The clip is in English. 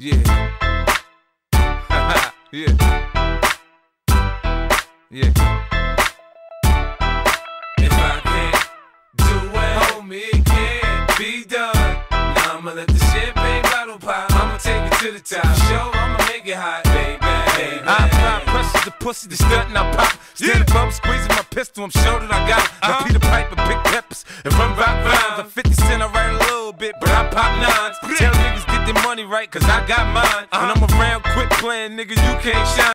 Yeah. Yeah. Yeah. If I can't do it, homie, it can't be done. Now I'ma let the champagne bottle pop. I'ma take it to the top. Show I'ma make it hot, baby. I apply pressure to pussy, the stunt and I pop. Stand above, squeezing my pistol, I'm sure that I got it. Now Peter Piper, big peppers, and run rock rhymes. I'm 50 Cent, I write a little bit, but I pop nines. Tell niggas get their money right, cause I got mine. When I'm around, quit playing, nigga, you can't shine.